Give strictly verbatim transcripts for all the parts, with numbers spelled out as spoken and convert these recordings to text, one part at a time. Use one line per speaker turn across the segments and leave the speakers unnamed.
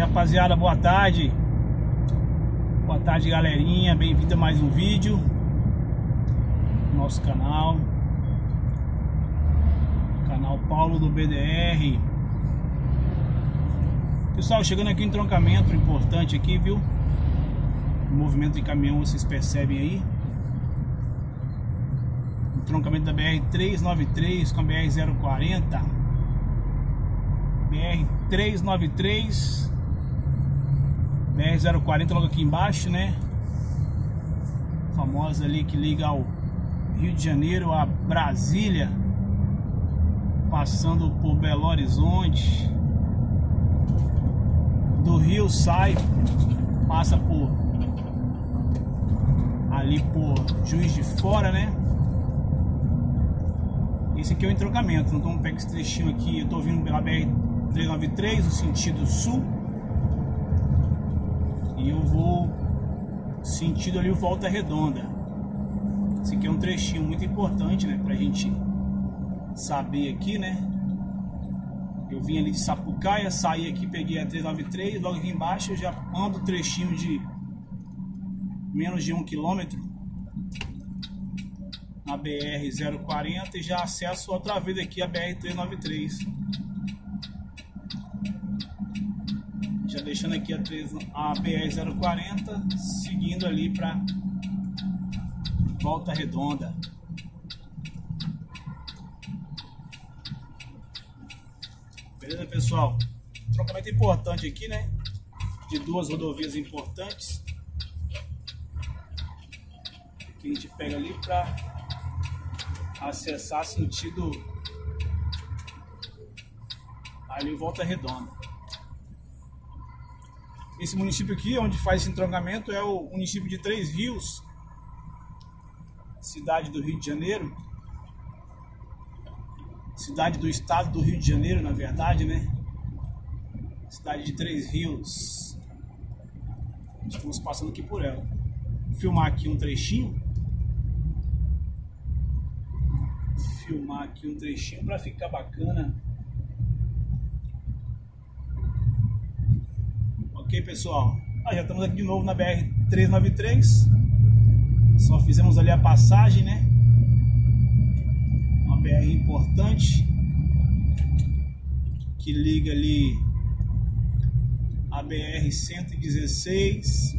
rapaziada, boa tarde. Boa tarde, galerinha, bem-vindo a mais um vídeo no nosso canal Canal Paulo do B D R. Pessoal, chegando aqui em entroncamento importante aqui, viu? O movimento de caminhão vocês percebem aí. Entroncamento da B R trezentos e noventa e três com a B R zero quarenta. B R trezentos e noventa e três, B R zero quarenta logo aqui embaixo, né? Famosa ali que liga ao Rio de Janeiro a Brasília, passando por Belo Horizonte. Do Rio sai, passa por ali por Juiz de Fora, né? Esse aqui é o entroncamento. Então vamos pegar esse trechinho aqui. Eu tô vindo pela B R trezentos e noventa e três, no sentido sul, e eu vou sentido ali Volta Redonda. Esse aqui é um trechinho muito importante, né, pra gente saber aqui, né? Eu vim ali de Sapucaia, saí aqui, peguei a trezentos e noventa e três, logo aqui embaixo eu já ando trechinho de menos de um quilômetro na B R zero quarenta e já acesso outra vez aqui a B R trezentos e noventa e três. Já deixando aqui a, a B R zero quarenta, seguindo ali para Volta Redonda. Beleza, pessoal? Entroncamento importante aqui, né? De duas rodovias importantes que a gente pega ali para acessar sentido ali Volta Redonda. Esse município aqui, onde faz esse entroncamento, é o município de Três Rios, cidade do Rio de Janeiro, cidade do estado do Rio de Janeiro, na verdade, né? Cidade de Três Rios. Estamos passando aqui por ela. Vou filmar aqui um trechinho. Filmar aqui um trechinho para ficar bacana. Ok, pessoal, ah, já estamos aqui de novo na B R trezentos e noventa e três. Só fizemos ali a passagem, né? Uma B R importante que liga ali a B R cento e dezesseis,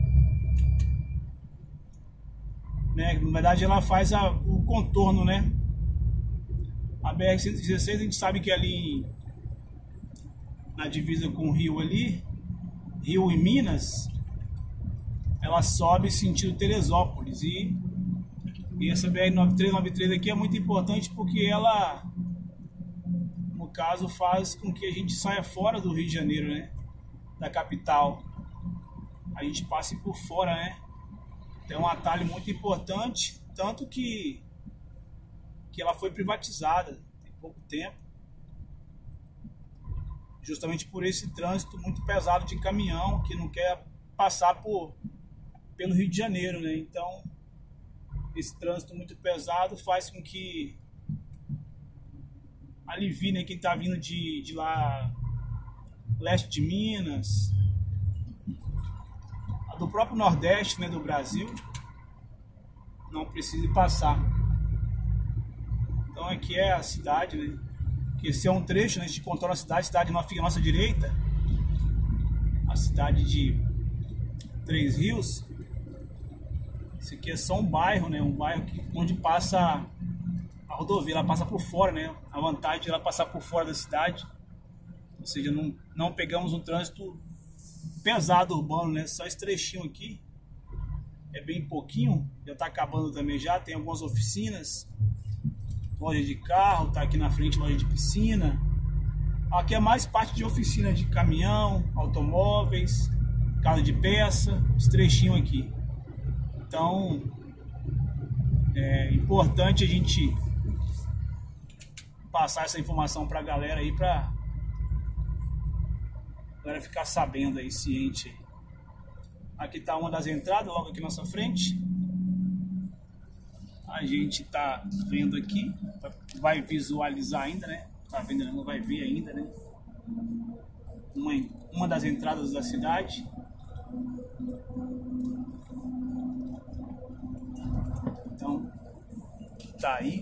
né? Na verdade ela faz a, o contorno, né? A B R cento e dezesseis a gente sabe que ali na divisa com o Rio ali, Rio e Minas, ela sobe sentido Teresópolis, e, e essa B R trezentos e noventa e três aqui é muito importante porque ela, no caso, faz com que a gente saia fora do Rio de Janeiro, né, da capital, a gente passe por fora, né? Então é um atalho muito importante, tanto que que ela foi privatizada tem pouco tempo, justamente por esse trânsito muito pesado de caminhão que não quer passar por, pelo Rio de Janeiro, né? Então, esse trânsito muito pesado faz com que alivie, né, quem está vindo de, de lá, leste de Minas, do próprio Nordeste, né, do Brasil, não precise passar. Então aqui é a cidade, né? Esse é um trecho, né? A gente controla a cidade, a cidade fica à nossa direita, a cidade de Três Rios. Esse aqui é só um bairro, né? Um bairro que, onde passa a rodovia, ela passa por fora, né? A vantagem é ela passar por fora da cidade, ou seja, não, não pegamos um trânsito pesado urbano, né? Só esse trechinho aqui é bem pouquinho, já está acabando também já, tem algumas oficinas, loja de carro, tá aqui na frente loja de piscina. Aqui é mais parte de oficina de caminhão, automóveis, casa de peça, esse trechinho aqui. Então é importante a gente passar essa informação para a galera aí, para a galera ficar sabendo aí, ciente. Aqui tá uma das entradas, logo aqui na nossa frente. A gente tá vendo aqui, vai visualizar ainda, né? Tá vendo, não vai ver ainda, né? uma, uma das entradas da cidade. Então, tá aí.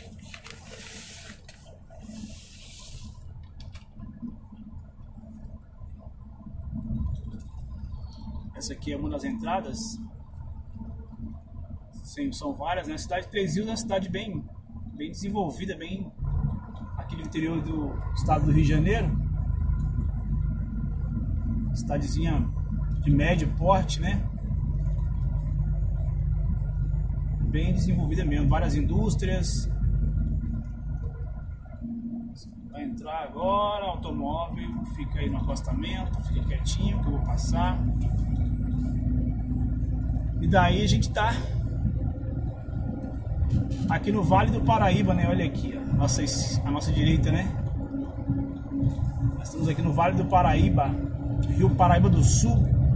Essa aqui é uma das entradas. Sim, são várias, né? A cidade de Três Rios é uma cidade bem, bem desenvolvida, bem aqui no interior do estado do Rio de Janeiro. Cidadezinha de médio porte, né? Bem desenvolvida mesmo, várias indústrias. Vai entrar agora, automóvel, fica aí no acostamento, fica quietinho que eu vou passar. E daí a gente tá aqui no Vale do Paraíba, né? Olha aqui, ó, nossa, a nossa direita, né? Nós estamos aqui no Vale do Paraíba, Rio Paraíba do Sul,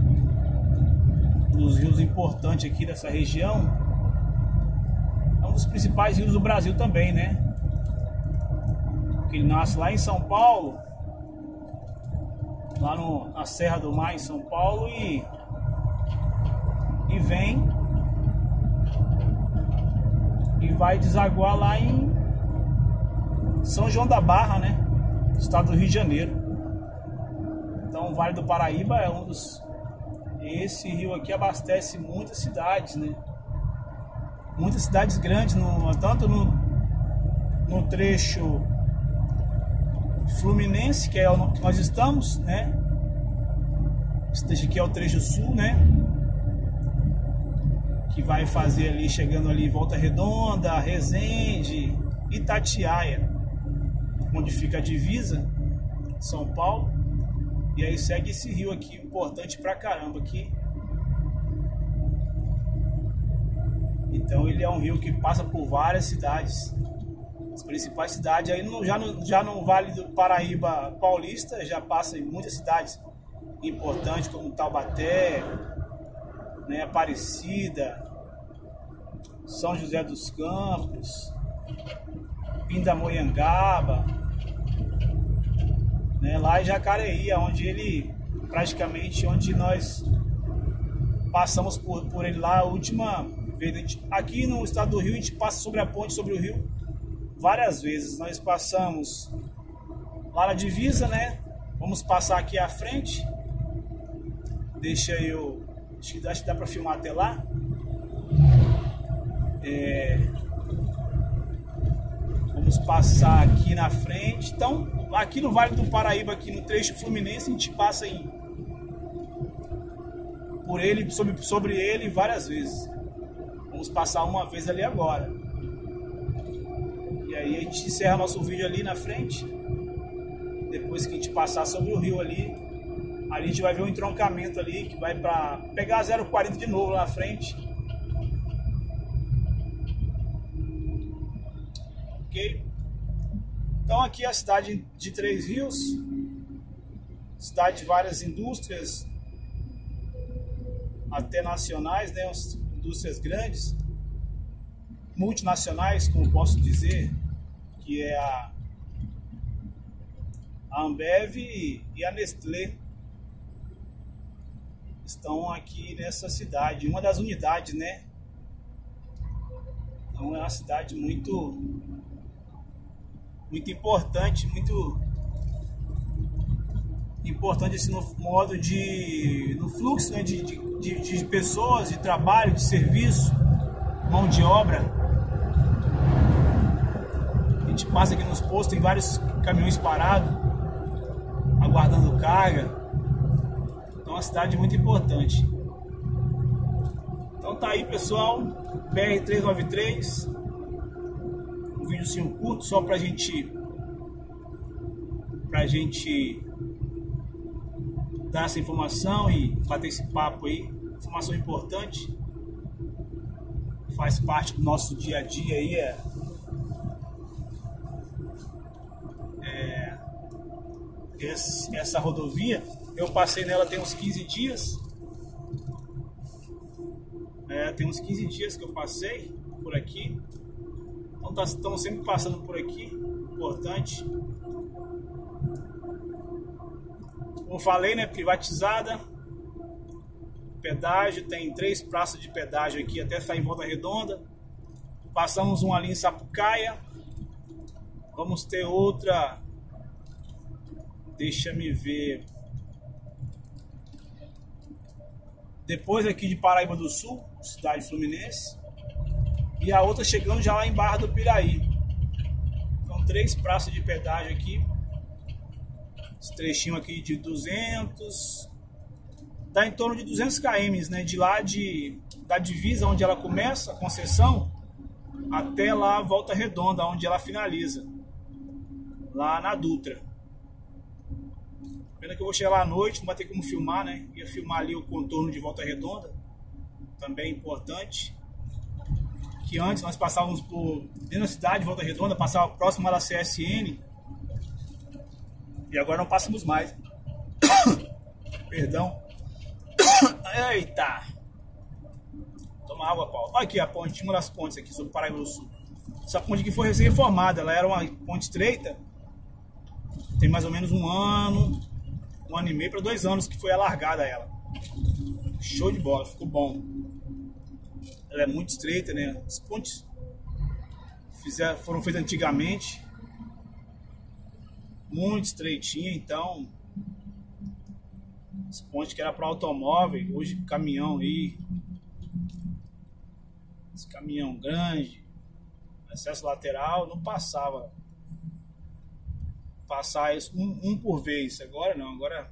um dos rios importantes aqui dessa região. É um dos principais rios do Brasil também, né? Ele nasce lá em São Paulo, lá no, na Serra do Mar em São Paulo, e, e vem e vai desaguar lá em São João da Barra, né? Estado do Rio de Janeiro. Então o Vale do Paraíba é um dos... Esse rio aqui abastece muitas cidades, né? Muitas cidades grandes, no, tanto no, no trecho Fluminense, que é o que nós estamos, né? Este aqui é o trecho sul, né? Que vai fazer ali, chegando ali Volta Redonda, Resende, Itatiaia, onde fica a divisa, São Paulo. E aí segue esse rio aqui, importante pra caramba aqui. Então ele é um rio que passa por várias cidades. As principais cidades, aí no, já, no, já no Vale do Paraíba Paulista, já passa em muitas cidades importantes, como Taubaté, né, Aparecida, São José dos Campos, Pindamonhangaba, né, lá em Jacareí, onde ele, praticamente, onde nós passamos por, por ele lá a última vez. A gente, aqui no estado do Rio, a gente passa sobre a ponte, sobre o rio, várias vezes. Nós passamos lá na divisa, né? Vamos passar aqui à frente. Deixa eu... Acho que, acho que dá para filmar até lá. É, vamos passar aqui na frente. Então, aqui no Vale do Paraíba, aqui no trecho Fluminense, a gente passa em, por ele, sobre, sobre ele várias vezes. Vamos passar uma vez ali agora. E aí a gente encerra nosso vídeo ali na frente. Depois que a gente passar sobre o rio ali, ali a gente vai ver um entroncamento ali que vai para pegar a zero quarenta de novo lá na frente. Ok? Então aqui é a cidade de Três Rios, cidade de várias indústrias, até nacionais, né? Indústrias grandes, multinacionais, como posso dizer, que é a, a Ambev e a Nestlé. Estão aqui nessa cidade, uma das unidades, né? Então é uma cidade muito muito importante, muito importante esse no modo de no fluxo, né, de, de, de pessoas, de trabalho, de serviço, mão de obra. A gente passa aqui nos postos, tem vários caminhões parados, aguardando carga. Então é uma cidade muito importante. Então tá aí, pessoal, B R trezentos e noventa e três, um videozinho curto só pra gente pra gente dar essa informação e bater esse papo aí, informação importante, faz parte do nosso dia a dia aí, é, é esse, essa rodovia. Eu passei nela tem uns quinze dias, é, tem uns quinze dias que eu passei por aqui, então tá, estamos sempre passando por aqui, importante. Como eu falei, né, privatizada. Pedágio, tem três praças de pedágio aqui até sair em Volta Redonda. Passamos um ali em Sapucaia. Vamos ter outra. Deixa me ver. Depois aqui de Paraíba do Sul, cidade fluminense. E a outra chegando já lá em Barra do Piraí. Então três praças de pedágio aqui. Esse trechinho aqui de duzentos. Dá em torno de duzentos quilômetros, né? De lá de, da divisa onde ela começa, a concessão, até lá Volta Redonda, onde ela finaliza. Lá na Dutra. Pena que eu vou chegar lá à noite, não vai ter como filmar, né? Ia filmar ali o contorno de Volta Redonda. Também importante. Que antes nós passávamos por dentro da cidade, Volta Redonda, passava próximo da C S N. E agora não passamos mais. Perdão. Eita! Toma água, Paulo. Olha aqui a ponte, uma das pontes aqui sobre Paraíba do Sul. Essa ponte aqui foi recém-reformada. Ela era uma ponte estreita. Tem mais ou menos um ano, um ano e meio para dois anos que foi alargada ela. Show de bola, ficou bom. Ela é muito estreita, né? As pontes fizeram, foram feitas antigamente. Muito estreitinha, então. As pontes que era para automóvel, hoje caminhão aí. Esse caminhão grande, acesso lateral, não passava. Passar isso um, um por vez. Agora não, agora.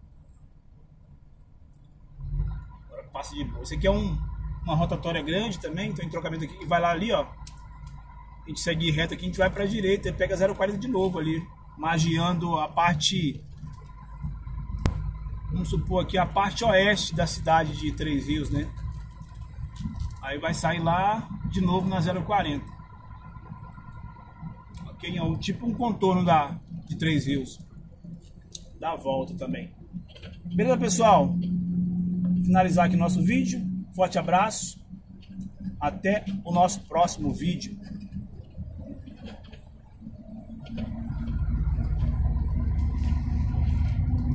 Agora passa de boa. Esse aqui é um, uma rotatória grande também, então em trocamento aqui, que vai lá ali, ó. A gente segue reto aqui, a gente vai para a direita e pega zero quarenta de novo ali, magiando a parte. Vamos supor aqui a parte oeste da cidade de Três Rios, né? Aí vai sair lá de novo na zero quarenta. Ok? É tipo um contorno da, de Três Rios. Dá a volta também. Beleza, pessoal? Finalizar aqui nosso vídeo. Forte abraço. Até o nosso próximo vídeo.